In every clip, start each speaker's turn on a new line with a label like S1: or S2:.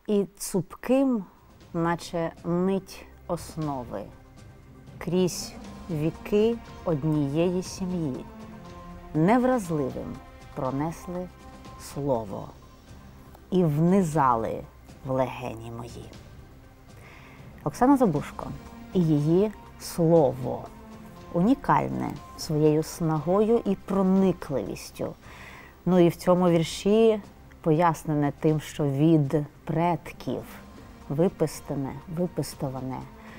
S1: і цупким, наче нить основи, крізь віки однієї сім'ї, невразливим пронесли слово і внизали в легені мої. Оксана Забушко і її слово унікальне своєю снагою і проникливістю. Ну і в цьому вірші пояснене тим, що від предків випистане, випистоване,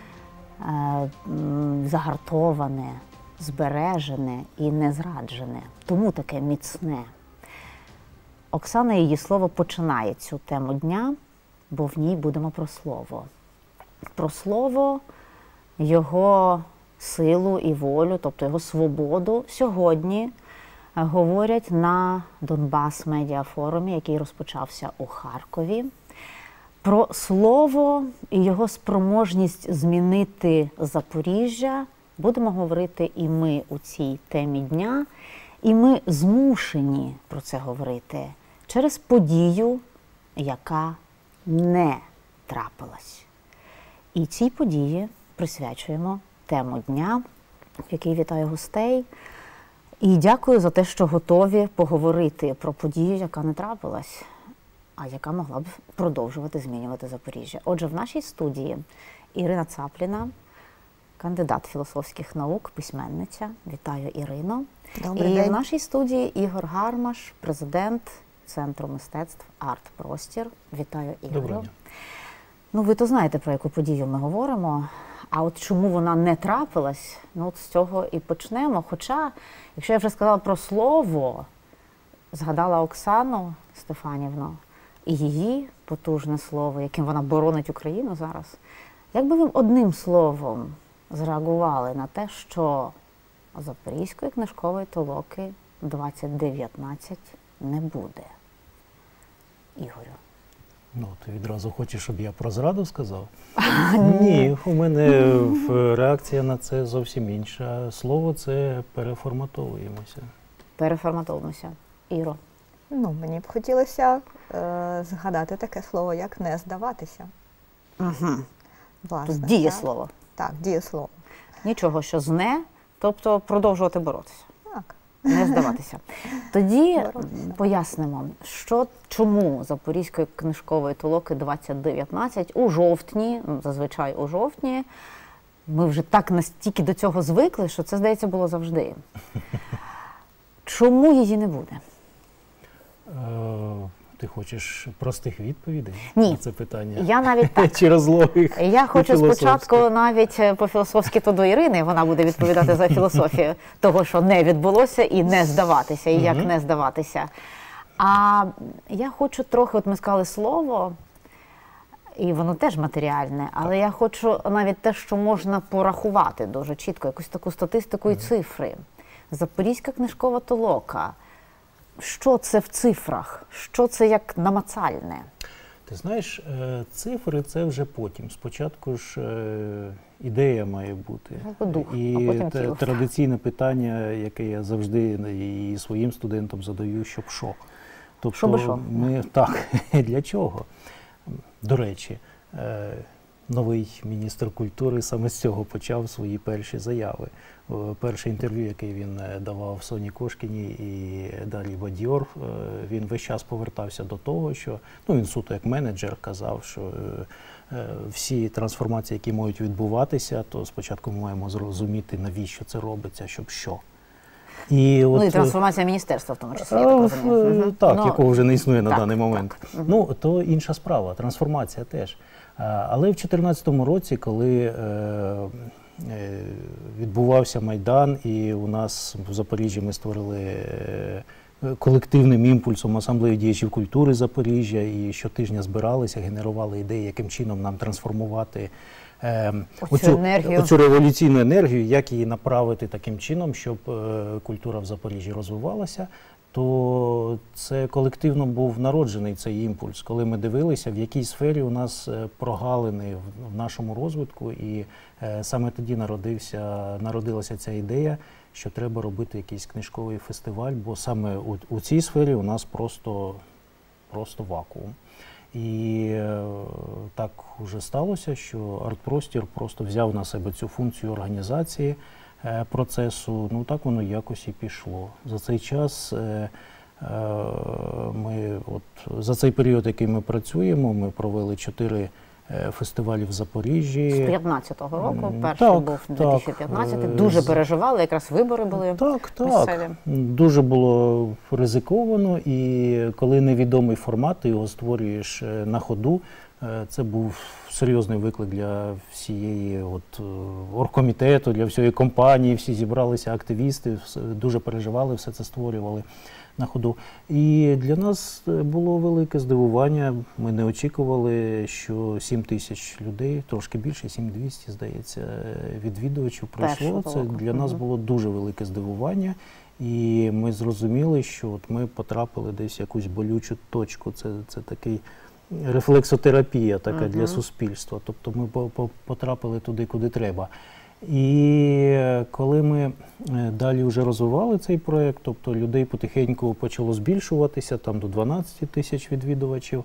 S1: загартоване, збережене і незраджене. Тому таке міцне. Оксана і її слово починає цю тему дня, бо в ній будемо про слово. Про слово, його силу і волю, тобто його свободу, сьогодні говорять на Донбас медіафорумі, який розпочався у Харкові. Про слово і його спроможність змінити Запоріжжя будемо говорити і ми у цій темі дня. І ми змушені про це говорити через подію, яка не трапилась. І цій події присвячуємо тему дня, в якій вітаю гостей. І дякую за те, що готові поговорити про подію, яка не трапилась, а яка могла б продовжувати змінювати Запоріжжя. Отже, в нашій студії Ірина Цапліна, кандидат філософських наук, письменниця. Вітаю, Ірино.
S2: Добрий
S1: і
S2: день.
S1: в нашій студії Ігор Гармаш, президент Центру мистецтв «Арт-Простір». Вітаю, Ігорю.
S3: Доброго дня.
S1: Ну, ви то знаєте, про яку подію ми говоримо. А от чому вона не трапилась, ну от з цього і почнемо. Хоча, якщо я вже сказала про слово, згадала Оксану Стефанівну і її потужне слово, яким вона боронить Україну зараз. Як би ви одним словом зреагували на те, що Запорізької книжкової толоки 2019 не буде? Ігорю.
S3: Ну, ти відразу хочеш, щоб я про зраду сказав? Ні, у мене реакція на це зовсім інша. Слово – це переформатовуємося.
S1: Переформатовуємося. Іро.
S2: Ну, мені б хотілося згадати таке слово, як «не здаватися».
S1: Угу.
S2: Власне,
S1: Тут дієслово.
S2: Так, дієслово.
S1: Нічого, що «зне», тобто продовжувати боротися.
S2: Так.
S1: Не здаватися. Тоді
S2: Боротися.
S1: пояснимо, чому Запорізької книжкової толоки 2019 у жовтні, зазвичай у жовтні, ми вже так настільки до цього звикли, що це, здається, було завжди. Чому її не буде?
S3: Ти хочеш простих відповідей
S1: Ні.
S3: на це питання?
S1: Я навіть так.
S3: Чи розлогих?
S1: Я хочу спочатку навіть по-філософськи то до Ірини, вона буде відповідати за філософію того, що не відбулося, і не здаватися, і як не здаватися. А я хочу трохи, от ми сказали слово, і воно теж матеріальне, але я хочу навіть те, що можна порахувати дуже чітко, якусь таку статистику і цифри. Запорізька книжкова толока. Що це в цифрах? Що це як намацальне?
S3: Ти знаєш, цифри – це вже потім. Спочатку ж ідея має бути.
S1: Дух,
S3: і
S1: а потім тіло.
S3: Традиційне питання, яке я завжди і своїм студентам задаю, щоб що? Тобто,
S1: Щоби що?
S3: Так, для чого? До речі, новий міністр культури саме з цього почав свої перші заяви. Перше інтерв'ю, яке він давав Соні Кошкіній і Дар'ї Бадьор, він весь час повертався до того, що, ну, він суто як менеджер казав, що всі трансформації, які можуть відбуватися, то спочатку ми маємо зрозуміти, навіщо це робиться, щоб що. І
S1: Ну, і трансформація міністерства в тому числі, я так розумію.
S3: Так, якого вже не існує на даний момент.
S1: Так.
S3: Ну, то інша справа, трансформація теж. Але в 2014 році, коли відбувався Майдан, і у нас в Запоріжжі ми створили колективним імпульсом асамблею діячів культури Запоріжжя, і щотижня збиралися, генерували ідеї, яким чином нам трансформувати оцю революційну енергію, як її направити таким чином, щоб культура в Запоріжжі розвивалася, то це колективно був народжений цей імпульс, коли ми дивилися, в якій сфері у нас прогалини в нашому розвитку, і саме тоді народилася ця ідея, що треба робити якийсь книжковий фестиваль, бо саме у цій сфері у нас просто вакуум. І так уже сталося, що «Артпростір» просто взяв на себе цю функцію організації процесу. Ну так воно якось і пішло. За цей час за цей період, який ми працюємо, ми провели 4 фестивалі в Запоріжжі.
S1: З 15-го року, перший був 2015, дуже переживали, якраз вибори були місцеві.
S3: Дуже було ризиковано, і коли невідомий формат, ти його створюєш на ходу, це був серйозний виклик для всієї оргкомітету, для всієї компанії, всі зібралися активісти, дуже переживали, все це створювали на ходу. І для нас було велике здивування. Ми не очікували, що 7 тисяч людей, трошки більше, 7200, здається, відвідувачів прийшло. Це для нас було дуже велике здивування. І ми зрозуміли, що ми потрапили десь в якусь болючу точку. Це такий рефлексотерапія така для суспільства. Тобто ми потрапили туди, куди треба. І коли ми далі вже розвивали цей проєкт, тобто людей потихеньку почало збільшуватися, там до 12 тисяч відвідувачів,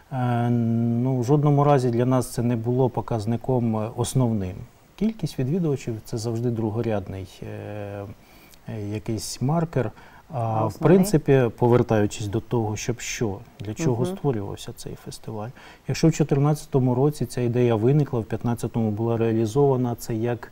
S3: в жодному разі для нас це не було показником основним. Кількість відвідувачів – це завжди другорядний якийсь маркер. А в принципі, повертаючись до того, для чого створювався цей фестиваль. Якщо в 2014 році ця ідея виникла, в 2015 була реалізована, це як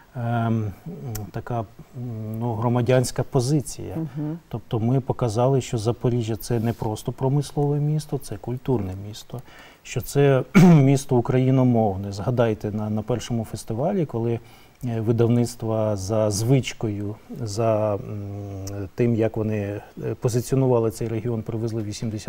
S3: така громадянська позиція. Тобто ми показали, що Запоріжжя – це не просто промислове місто, це культурне місто, що це місто україномовне. Згадайте, на першому фестивалі, коли видавництва за звичкою, за тим, як вони позиціонували цей регіон, привезли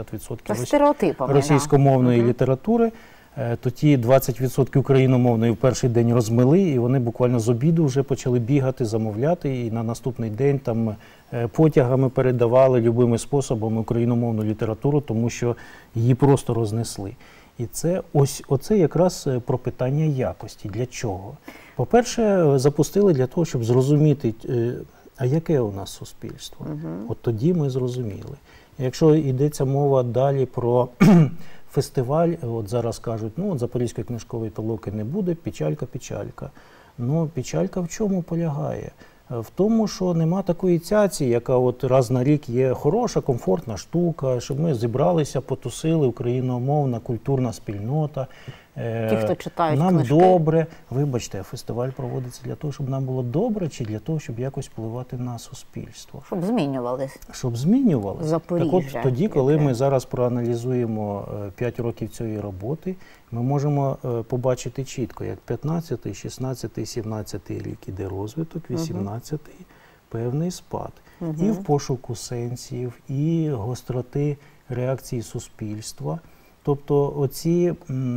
S3: 80% російськомовної літератури, то ті 20% україномовної в перший день розмили, і вони буквально з обіду вже почали бігати, замовляти, і на наступний день там потягами передавали любими способами україномовну літературу, тому що її просто рознесли. І це оце якраз про питання якості. Для чого? По-перше, запустили для того, щоб зрозуміти, а яке у нас суспільство. От тоді ми зрозуміли. Якщо йдеться мова далі про фестиваль, от зараз кажуть, Запорізької книжкової толоки не буде, печалька. Печалька в чому полягає? В тому, що нема такої цяці, яка раз на рік є хороша, комфортна штука, щоб ми зібралися, потусили, україномовна, культурна спільнота.
S1: Ті, хто читають
S3: нам
S1: книжки.
S3: Добре. Вибачте, фестиваль проводиться для того, щоб нам було добре, чи для того, щоб якось впливати на суспільство?
S1: Щоб змінювались.
S3: Щоб змінювалися.
S1: Запоріжжя.
S3: Так тоді, коли ми зараз проаналізуємо 5 років цієї роботи, ми можемо побачити чітко, як 15-й, 16-й, 17-й рік іде розвиток, 18-й певний спад. І в пошуку сенсів, і гостроти реакції суспільства. Тобто оці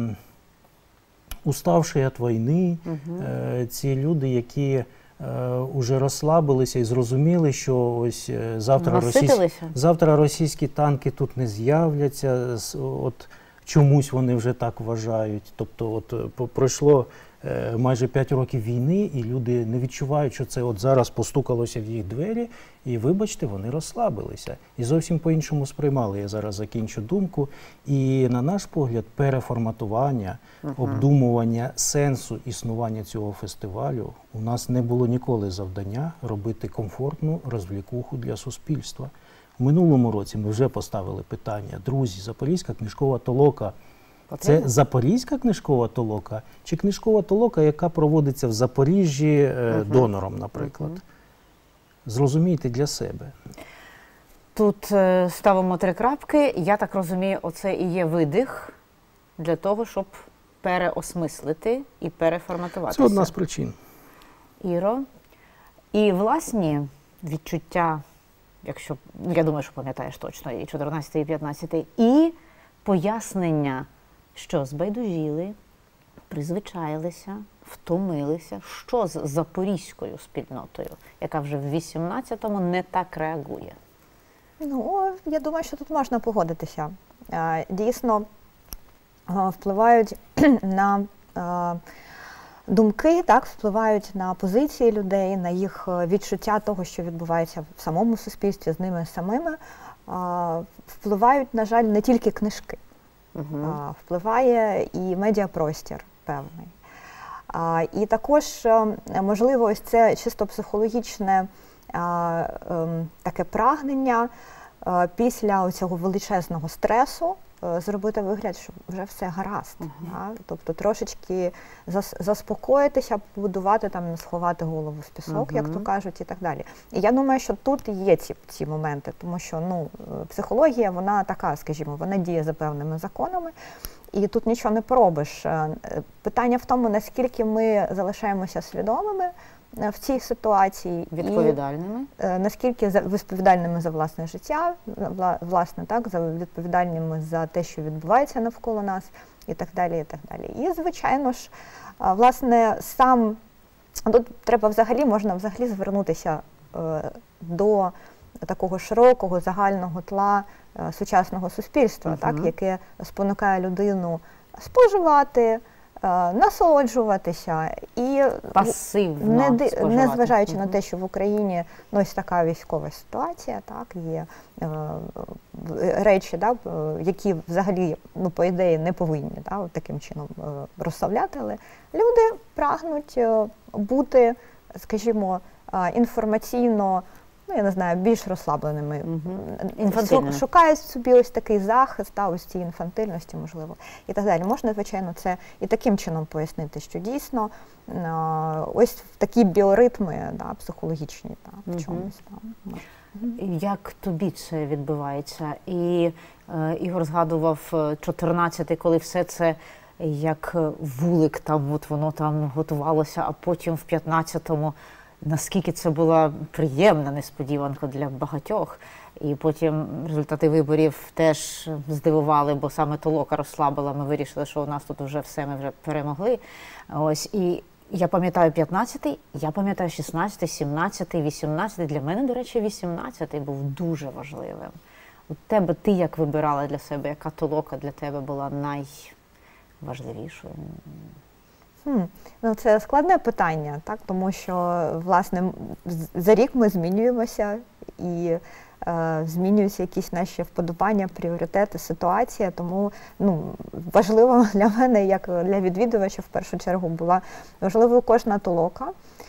S3: уставші від війни, ці люди, які вже розслабилися і зрозуміли, що ось завтра російські танки тут не з'являться, чомусь вони вже так вважають. Тобто пройшло майже 5 років війни, і люди не відчувають, що це зараз постукалося в їх двері, і, вибачте, вони розслабилися. І зовсім по-іншому сприймали. Я зараз закінчу думку. І, на наш погляд, переформатування, обдумування сенсу існування цього фестивалю у нас не було ніколи завдання робити комфортну розвлікуху для суспільства. У минулому році ми вже поставили питання: друзі, Запорізька книжкова толока – це Запорізька книжкова толока чи книжкова толока, яка проводиться в Запоріжжі донором, наприклад? Зрозумійте для себе.
S1: Тут ставимо 3 крапки. Я так розумію, оце і є видих для того, щоб переосмислити і переформатуватися.
S3: Це одна з причин.
S1: Іро, і власні відчуття, якщо, я думаю, що пам'ятаєш точно, і 14, і 15, і пояснення, що збайдужіли, призвичаїлися, втомилися, що з запорізькою спільнотою, яка вже в 18-му не так реагує.
S2: Я думаю, що тут можна погодитися. Дійсно, впливають на думки, впливають на позиції людей, на їх відчуття того, що відбувається в самому суспільстві, з ними самими. Впливають, на жаль, не тільки книжки. впливає і медіапростір певний. І також, можливо, ось це чисто психологічне таке прагнення після цього величезного стресу зробити вигляд, що вже все гаразд. Тобто трошечки заспокоїтися, побудувати, там, сховати голову в пісок, як то кажуть, і так далі. І я думаю, що тут є ці моменти, тому що психологія, вона така, скажімо, вона діє за певними законами, і тут нічого не поробиш. Питання в тому, наскільки ми залишаємося свідомими в цій ситуації.
S1: Відповідальними.
S2: І наскільки відповідальними за власне життя, власне, так, відповідальними за те, що відбувається навколо нас, і так далі, і так далі. І, звичайно ж, власне, тут треба можна взагалі звернутися до такого широкого, загального тла сучасного суспільства, так, яке спонукає людину споживати, насолоджуватися і
S1: пасивно
S2: незважаючи на те, що в Україні ось така військова ситуація, так, є речі, да, які взагалі, по ідеї, не повинні, да, таким чином розставляти, але люди прагнуть бути, скажімо, інформаційно, я не знаю, більш розслабленими. Шукають собі ось такий захист, ось цієї інфантильності, можливо, і так далі. Можна, звичайно, це і таким чином пояснити, що дійсно ось такі біоритми, да, психологічні, да, в чомусь там.
S1: Як тобі це відбувається? І Ігор згадував 14-й, коли все це як вулик, там, от воно там готувалося, а потім в 15-му наскільки це була приємна несподіванка для багатьох. І потім результати виборів теж здивували, бо саме толока розслабила. Ми вирішили, що у нас тут вже все, ми вже перемогли. Ось, і я пам'ятаю 15-й, я пам'ятаю 16-й, 17-й, 18-й. Для мене, до речі, 18-й був дуже важливим. У тебе, ти як вибирала для себе, яка толока для тебе була найважливішою?
S2: Це складне питання, так? Тому що, власне, за рік ми змінюємося і змінюються якісь наші вподобання, пріоритети, ситуація. Тому важливо для мене, як для відвідувача, в першу чергу, була важливою кожна толока.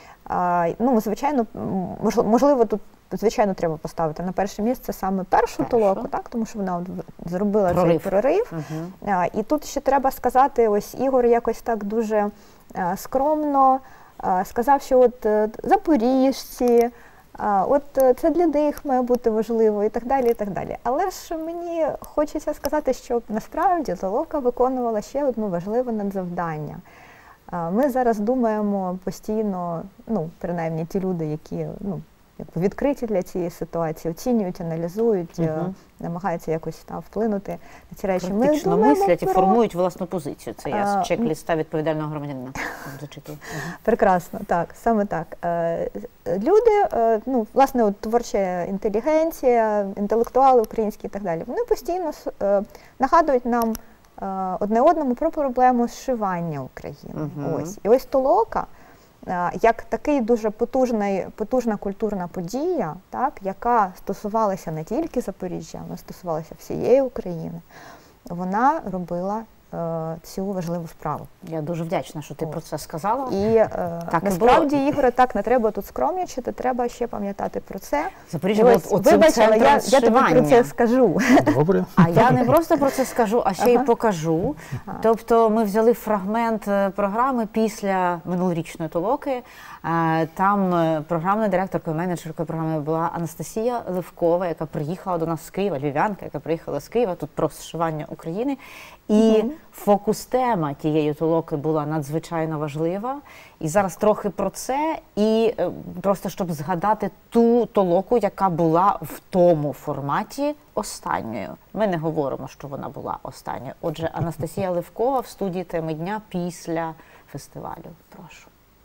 S2: Звичайно, можливо, тут звичайно треба поставити на перше місце саме першу толоку, так, тому що вона зробила цей прорив. І тут ще треба сказати, ось Ігор якось так дуже скромно сказав, що от запоріжці, от це для них має бути важливо і так далі, і так далі. Але ж мені хочеться сказати, що насправді толока виконувала ще одне важливе надзавдання. Ми зараз думаємо постійно, принаймні ті люди, які відкриті для цієї ситуації, оцінюють, аналізують, намагаються якось вплинути на ці речі.
S1: Критично мислять і формують власну позицію. Це я з чек-листа відповідального громадянина зачитую.
S2: Прекрасно, так, саме так. Люди, власне, от, творча інтелігенція, інтелектуали українські і так далі, вони постійно нагадують нам одне одному про проблему зшивання України. Ось. І ось толока, як такий дуже потужна культурна подія, так, яка стосувалася не тільки Запоріжжя, вона стосувалася всієї України, вона робила цю важливу справу.
S1: Я дуже вдячна, що ти про це сказала.
S2: І насправді, Ігоре, так, не треба тут скромнічити, треба ще пам'ятати про це.
S1: Запоріжжя було оцим центром зшивання.
S2: Я тобі про це скажу.
S3: Добре.
S1: А я не просто про це скажу, а ще й покажу. Тобто ми взяли фрагмент програми після минулорічної толоки. Там програмною директоркою, менеджеркою програми була Анастасія Левкова, яка приїхала до нас з Києва, львів'янка, яка приїхала з Києва, тут про зшивання України. І фокус-тема тієї толоки була надзвичайно важлива. І зараз трохи про це, і просто щоб згадати ту толоку, яка була в тому форматі останньою. Ми не говоримо, що вона була останньою. Отже, Анастасія Левкова в студії «Теми дня» після фестивалю. Прошу.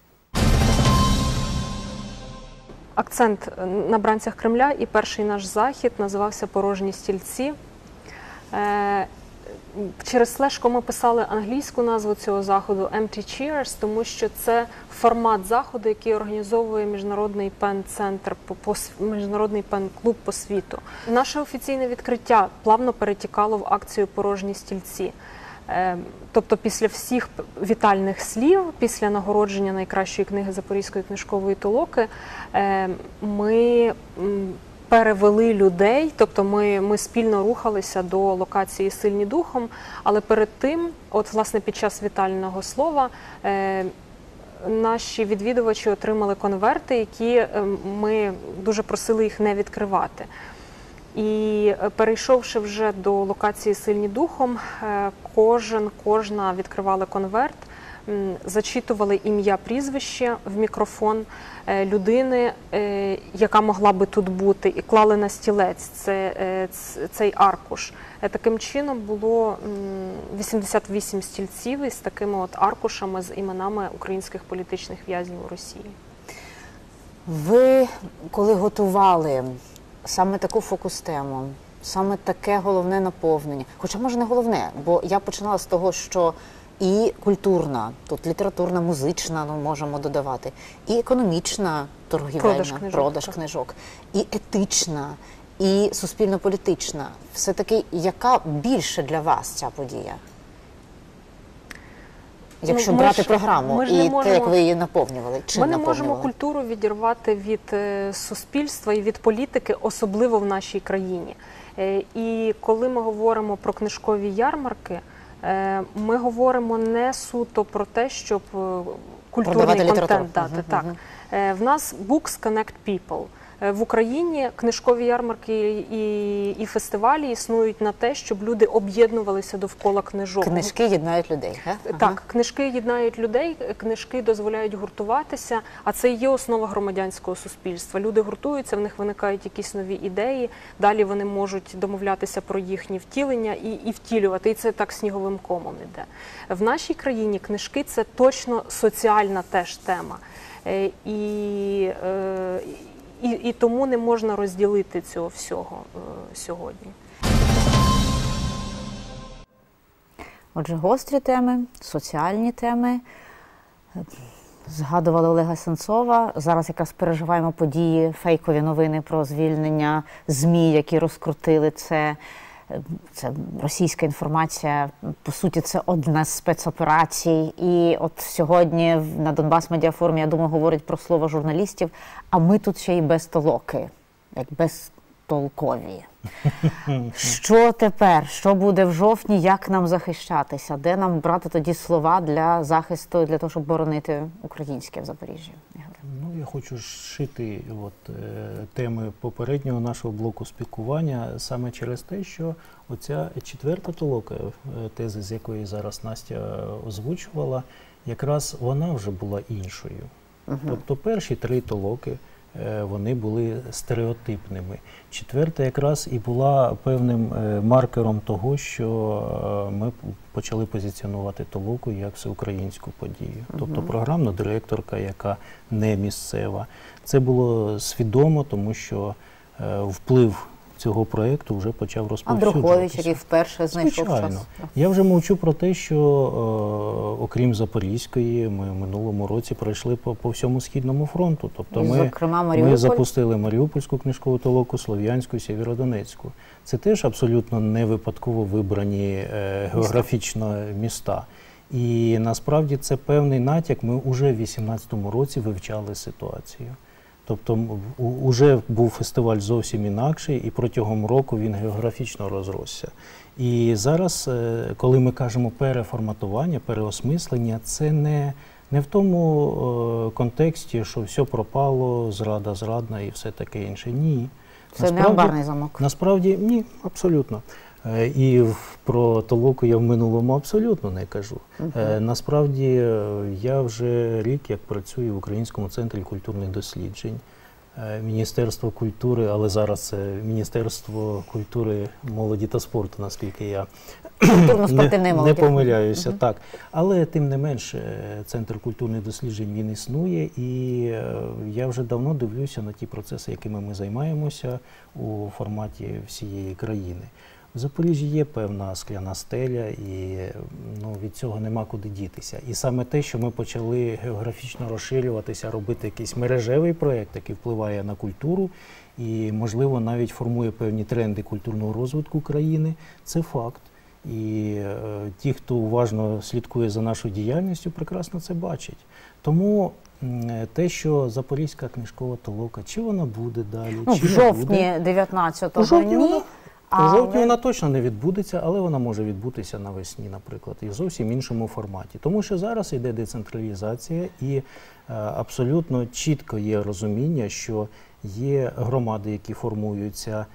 S4: Акцент на бранцях Кремля, і перший наш захід називався «Порожні стільці». через слешку ми писали англійську назву цього заходу Empty Chairs, тому що це формат заходу, який організовує Міжнародний пен-центр, Міжнародний пен-клуб по світу. Наше офіційне відкриття плавно перетікало в акцію «Порожні стільці». Тобто після всіх вітальних слів, після нагородження найкращої книги Запорізької книжкової толоки, ми перевели людей, тобто ми спільно рухалися до локації «Сильні духом», але перед тим, от власне під час вітального слова, наші відвідувачі отримали конверти, які ми дуже просили їх не відкривати. І перейшовши вже до локації «Сильні духом», кожна відкривала конверт, зачитували ім'я, прізвище в мікрофон людини, яка могла би тут бути, і клали на стілець цей аркуш. Таким чином було 88 стільців із такими от аркушами з іменами українських політичних в'язнів у Росії.
S1: Ви, коли готували саме таку фокус-тему, саме таке головне наповнення, хоча, може, не головне, бо я починала з того, що і культурна, тут літературна, музична, ну, можемо додавати, і економічна, торгівельна, продаж книжок, і етична, і суспільно-політична. Все-таки, яка більше для вас ця подія? Якщо брати програму і те, як ви її наповнювали, чи
S4: ми не можемо культуру відірвати від суспільства і від політики, особливо в нашій країні. І коли ми говоримо про книжкові ярмарки, ми говоримо не суто про те, щоб культурний контент дати. Так. В нас Books Connect People. В Україні книжкові ярмарки і фестивалі існують на те, щоб люди об'єднувалися довкола книжок.
S1: Книжки єднають людей,
S4: Так, книжки єднають людей, книжки дозволяють гуртуватися, а це і є основа громадянського суспільства. Люди гуртуються, в них виникають якісь нові ідеї, далі вони можуть домовлятися про їхні втілення і втілювати, і це так сніговим комом іде. В нашій країні книжки – це точно соціальна теж тема. І тому не можна розділити цього всього сьогодні.
S1: Отже, гострі теми, соціальні теми. Згадували Олега Сенцова. Зараз якраз переживаємо події, фейкові новини про звільнення ЗМІ, які розкрутили це. Це російська інформація, по суті, це одна з спецоперацій. І от сьогодні на Донбас Медіафорумі, я думаю, говорять про слово журналістів, а ми тут ще й безтолоки, як безтолкові. Що тепер? Що буде в жовтні? Як нам захищатися? Де нам брати тоді слова для захисту, для того, щоб боронити українське в Запоріжжі?
S3: Ну, я хочу зшити теми попереднього нашого блоку спілкування саме через те, що оця четверта толока, тези, з якої зараз Настя озвучувала, якраз вона вже була іншою. Тобто перші три толоки, вони були стереотипними. Четверта якраз і була певним маркером того, що ми почали позиціонувати толоку як всеукраїнську подію. Тобто програмна директорка, яка не місцева. Це було свідомо, тому що вплив цього проєкту вже почав розповсюджуватися.
S1: Андрухович, який вперше знайшов час.
S3: Я вже мовчу про те, що окрім Запорізької, ми в минулому році пройшли по всьому Східному фронту. Тобто ми запустили Маріупольську книжкову толоку, Слов'янську, Сєвєродонецьку. Це теж абсолютно не випадково вибрані географічно міста. І насправді це певний натяк. Ми вже в 2018 році вивчали ситуацію. Тобто вже був фестиваль зовсім інакший, і протягом року він географічно розросся. І зараз, коли ми кажемо переформатування, переосмислення, це не в тому контексті, що все пропало, зрада зрадна і все таке інше. Ні.
S1: Це не амбарний замок.
S3: Насправді, ні, абсолютно. І про толоку я в минулому абсолютно не кажу. Насправді, я вже рік як працюю в Українському центрі культурних досліджень. Міністерство культури, але зараз це Міністерство культури, молоді та спорту, наскільки я не помиляюся. Так. Але тим не менш, Центр культурних досліджень, він існує, і я вже давно дивлюся на ті процеси, якими ми займаємося у форматі всієї країни. В Запоріжжі є певна скляна стеля, і від цього нема куди дітися. І саме те, що ми почали географічно розширюватися, робити якийсь мережевий проєкт, який впливає на культуру і, можливо, навіть формує певні тренди культурного розвитку країни, це факт. І ті, хто уважно слідкує за нашою діяльністю, прекрасно це бачать. Тому те, що Запорізька книжкова толока, чи вона буде далі, чи
S1: в жовтні 19-го ні.
S3: У жовтні вона точно не відбудеться, але вона може відбутися навесні, наприклад, і в зовсім іншому форматі. Тому що зараз йде децентралізація і абсолютно чітко є розуміння, що є громади, які формуються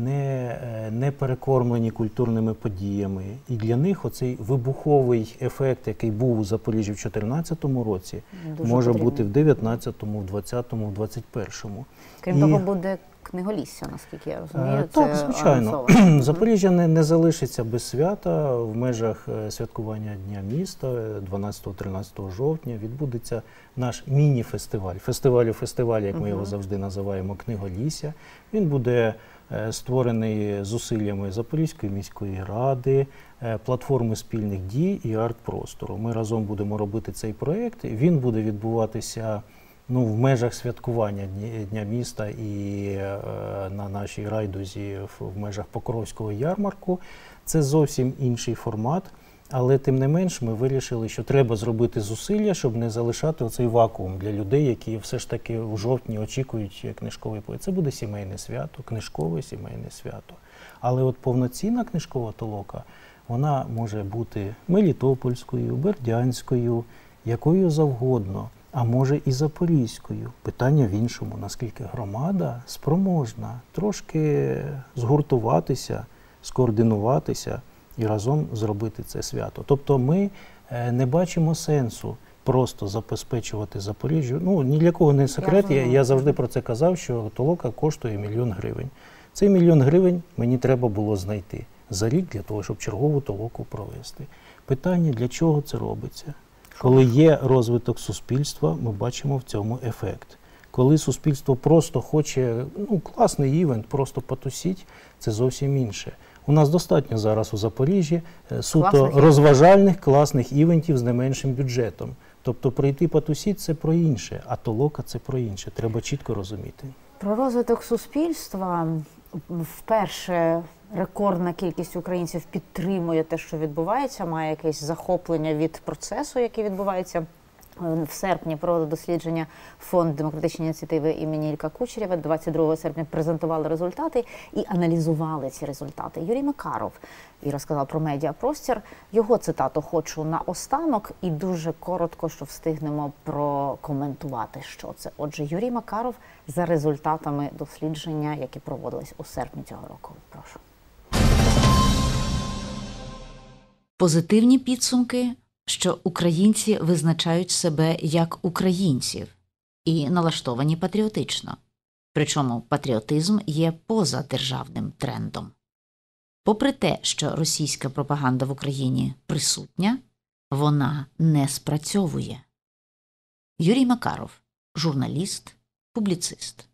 S3: не перекормлені культурними подіями. І для них оцей вибуховий ефект, який був у Запоріжжі в 2014 році,
S1: дуже
S3: може
S1: потрібно
S3: бути в 2019, в 2020, в 2021.
S1: Крім того, буде книголісся, наскільки я розумію.
S3: Так, звичайно. Запоріжжя не залишиться без свята. В межах святкування Дня міста 12-13 жовтня відбудеться наш міні-фестиваль. Фестиваль, як ми його завжди називаємо, книголісся. Він буде створений зусиллями Запорізької міської ради, платформи спільних дій і арт-простору. Ми разом будемо робити цей проєкт. Він буде відбуватися в межах святкування Дня міста і на нашій райдузі в межах Покровського ярмарку. Це зовсім інший формат, але тим не менш ми вирішили, що треба зробити зусилля, щоб не залишати оцей вакуум для людей, які все ж таки у жовтні очікують книжковий поїзд. Це буде сімейне свято, книжкове сімейне свято. Але от повноцінна книжкова толока, вона може бути мелітопольською, бердянською, якою завгодно. А може і запорізькою. Питання в іншому, наскільки громада спроможна трошки згуртуватися, скоординуватися і разом зробити це свято. Тобто ми не бачимо сенсу просто забезпечувати Запоріжжю. Ні для кого не секрет, я завжди про це казав, що толока коштує 1 000 000 гривень. Цей 1 000 000 гривень мені треба було знайти за рік для того, щоб чергову толоку провести. Питання, для чого це робиться? Коли є розвиток суспільства, ми бачимо в цьому ефект. Коли суспільство просто хоче, класний івент, просто потусіть, це зовсім інше. У нас достатньо зараз у Запоріжжі суто розважальних, класних івентів з не меншим бюджетом. Тобто прийти потусіть – це про інше, а толока – це про інше. Треба чітко розуміти.
S1: Про розвиток суспільства вперше рекордна кількість українців підтримує те, що відбувається, має якесь захоплення від процесу, який відбувається. В серпні проводив дослідження Фонд демократичної ініціативи імені Ілька Кучерєва. 22 серпня презентували результати і аналізували ці результати. Юрій Макаров і розказав про медіапростір. Його цитату хочу наостанок і дуже коротко, що встигнемо прокоментувати, що це. Отже, Юрій Макаров за результатами дослідження, які проводились у серпні цього року. Прошу.
S5: Позитивні підсумки, що українці визначають себе як українців і налаштовані патріотично. Причому патріотизм є позадержавним трендом. Попри те, що російська пропаганда в Україні присутня, вона не спрацьовує. Юрій Макаров, журналіст, публіцист.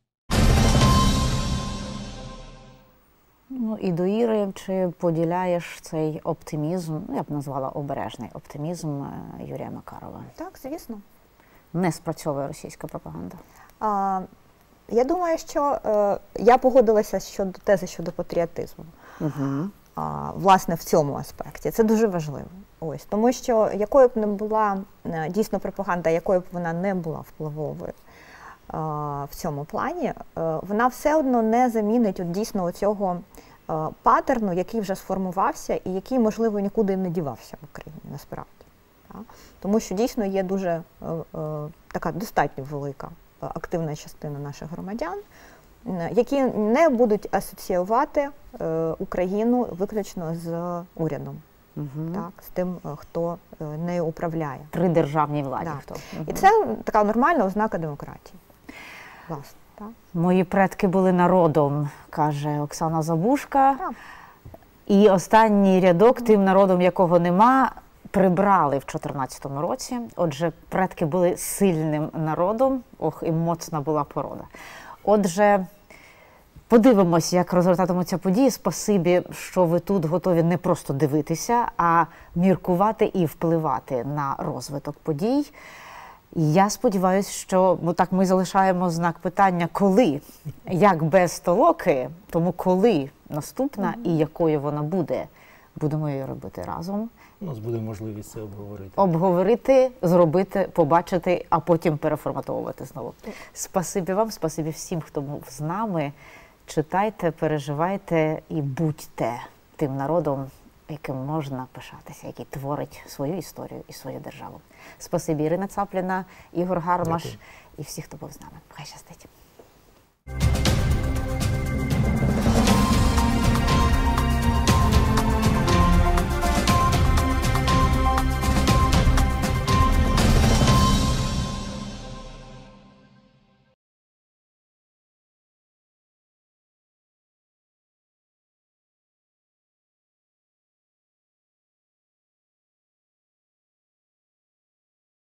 S1: І до Іри, чи поділяєш цей оптимізм, я б назвала обережний оптимізм Юрія Макарова?
S2: Так, звісно.
S1: Не спрацьовує російська пропаганда?
S2: Я думаю, що я погодилася щодо тези щодо патріотизму. Власне, в цьому аспекті. Це дуже важливо. Тому що якою б не була дійсно пропаганда, якою б вона не була впливовою в цьому плані, вона все одно не замінить дійсно цього паттерну, який вже сформувався і який, можливо, нікуди не дівався в Україні, насправді. Тому що дійсно є дуже така достатньо велика активна частина наших громадян, які не будуть асоціювати Україну виключно з урядом, з тим, хто нею управляє.
S1: При державній владі.
S2: І це така нормальна ознака демократії. Власне, так.
S1: Мої предки були народом, каже Оксана Забушка. І останній рядок, тим народом, якого нема, прибрали в 2014 році. Отже, предки були сильним народом, і моцна була порода. Отже, Подивимось, як розгортатимуться події. Спасибі, що ви тут готові не просто дивитися, а міркувати і впливати на розвиток подій. Я сподіваюся, що так ми залишаємо знак питання «коли?», як без толоки, тому коли наступна і якою вона буде, будемо її робити разом.
S3: У нас буде можливість це обговорити.
S1: Обговорити, зробити, побачити, а потім переформатовувати знову. Спасибі вам, спасибі всім, хто був з нами. Читайте, переживайте і будьте тим народом, яким можна пишатися, який творить свою історію і свою державу. Спасибі, Ірина Цапліна, Ігор Гармаш і всі, хто був з нами. Хай щастить.